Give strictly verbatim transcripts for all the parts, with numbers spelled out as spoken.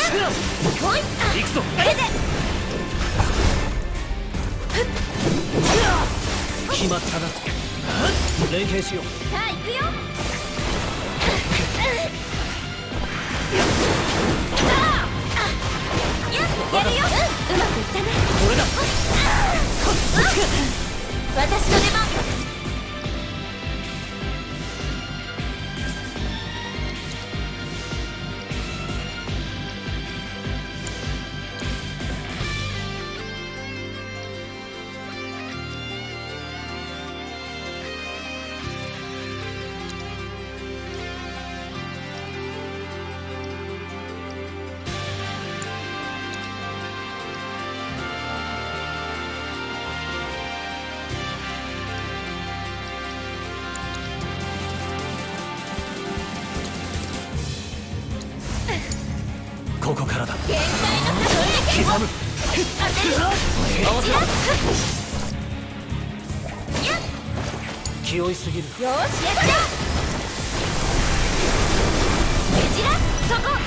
ほい、行くぞ。これで決まったな。連携しよう。さあ行くよ。やるよ。うまくいったね。これだ。私の出番。ここからだ。限界の差刻む。当てる。合わせろ。気負いすぎる。よーし、やった。ねじらそこ。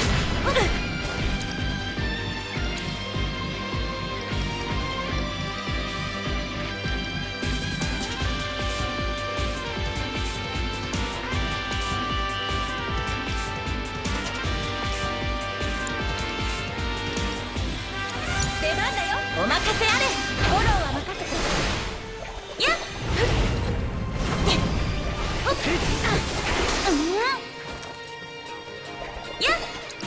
お任せあれ。フォローは任せて。やっやっ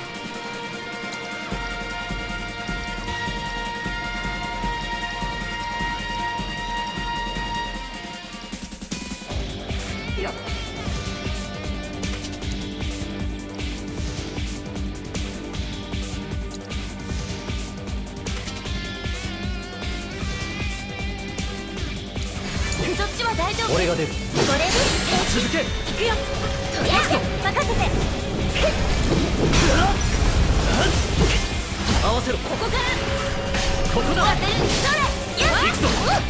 そっちは大丈夫。俺が出る。これで続け。行くよ。とりあえず任せて。合わせろ。ここから。ここだ。当てる。それ。やっ。行くぞ。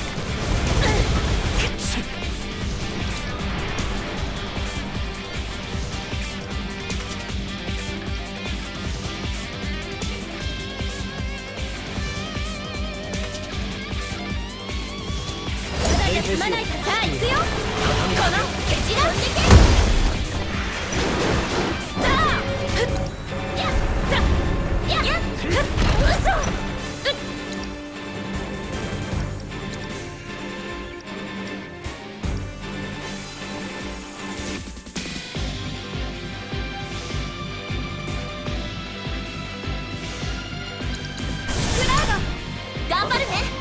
すまないから。さあ行くよ。この蹴散らしてけ。さあやっやっやっ嘘。クラウド頑張るね。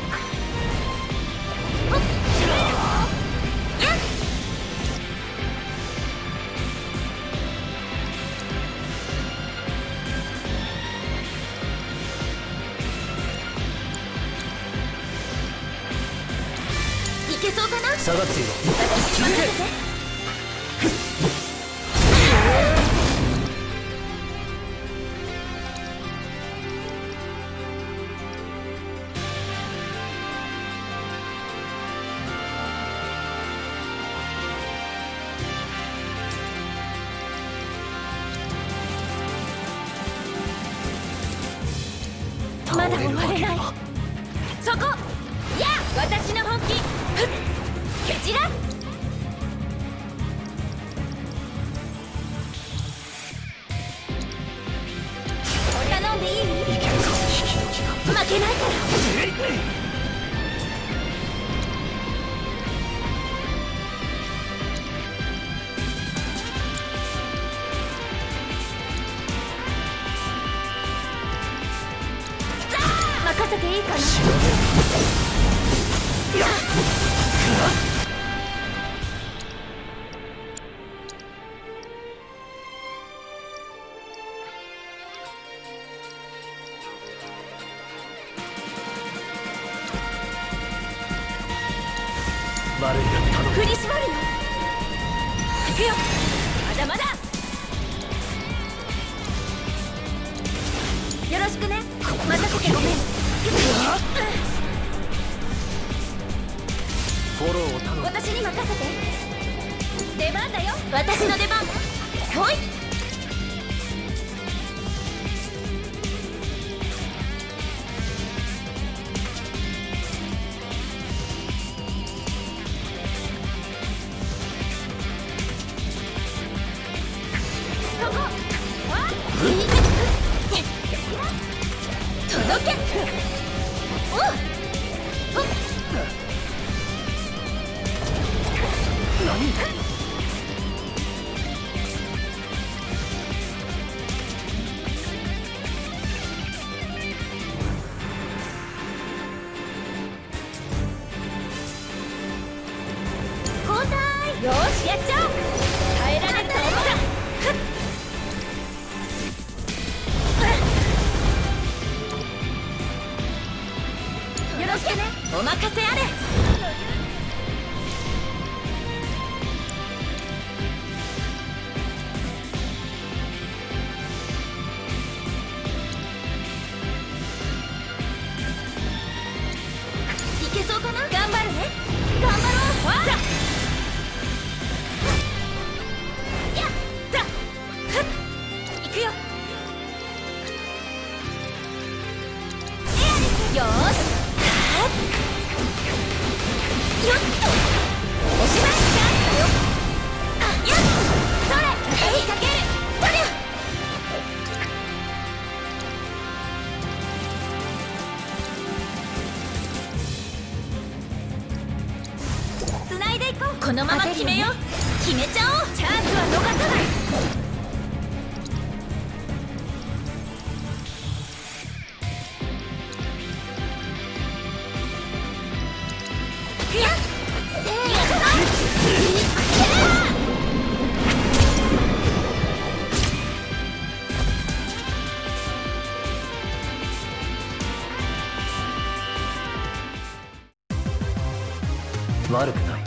いけそうかな。下がっていろ。私に任せて。まだ終われない。そこ。やあ、私の本気。蹴散ら。頼んでいい？いけるか。負けないから。任せていいかな。振り絞るよ。行くよ。まだまだ。よろしくね。待たせてごめん。フォローを頼む。私に任せて。出番だよ。私の出番。ほい。 こ届けおう何よーしやっちゃおう耐えられると思ったよろしくねお任せあれいけそうかな頑張るね頑張ろうわっよーしよっとおしまいチャンスよあよっそれ追いかけるとりゃつないでいこうこのまま決めよう決めちゃおうチャンスは逃さない悪くない。